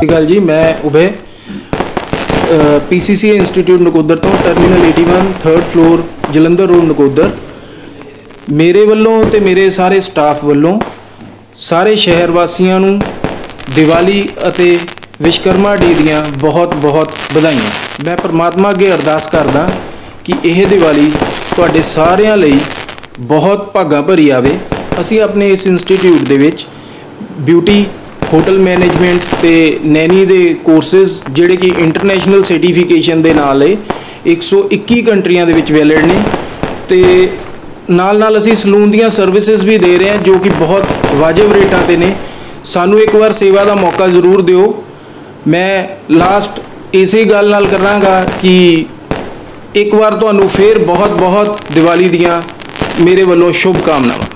गल जी, मैं उभय PCC इंस्टीट्यूट नकोदर तो terminal 81 3rd floor Jalandhar road Nakodar. मेरे वालों ते मेरे सारे स्टाफ वालों सारे शहर वासियों नूं दिवाली अते विश्वकर्मा डे दियां बहुत बहुत बधाइयां। मैं परमात्मा अगे अरदास करदा कि यह दिवाली तुहाडे सारिਆਂ ਲਈ बहुत भागा भरी आवे। असीं अपने इस इंस्टीट्यूट दे विच ब्यूटी होटल मैनेजमेंट ते नैनी दे कोर्सेज जिहड़े कि इंटरनेशनल सर्टिफिकेशन दे नाल 121 कंट्रियां दे विच वैलिड ने ते नाल नाल असीं सलून दियां सर्विसेज भी दे रहे हैं जो कि बहुत वाजिब रेटां ते ने। सानू एक बार सेवा का मौका जरूर दिओ। मैं लास्ट इसे गल नाल करांगा कि एक बार तुहानू फिर बहुत बहुत दिवाली दियां मेरे वालों शुभकामनावां।